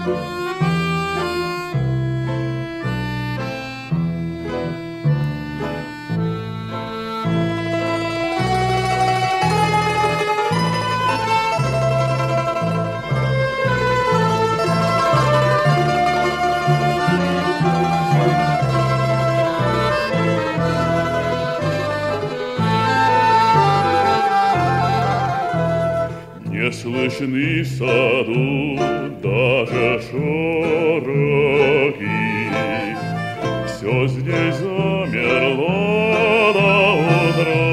Не слышны в саду даже шороки, все здесь замерло до утра.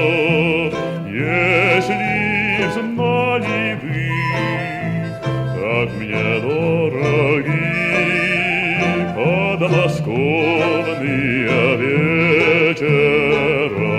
Если знали вы, как мне дороги подмосковные вечера.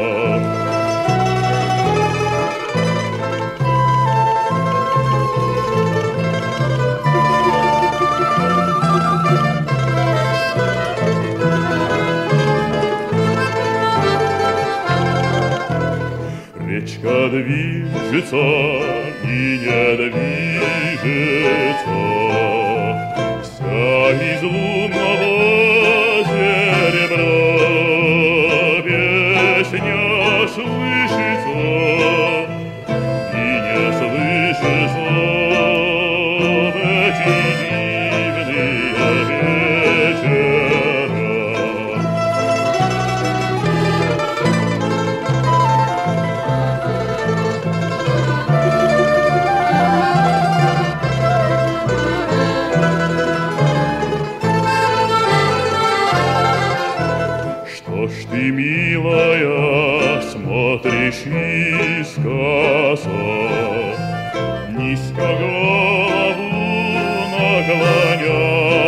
Речка движется и не движется, вся из лунного серебра. Песня слышится и не слышится в эти дивные вечера. Что ж ты, милая, смотришь искоса, низко голову наклоня?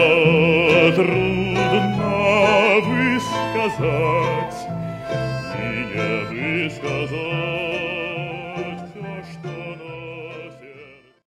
Трудно высказать и не высказать.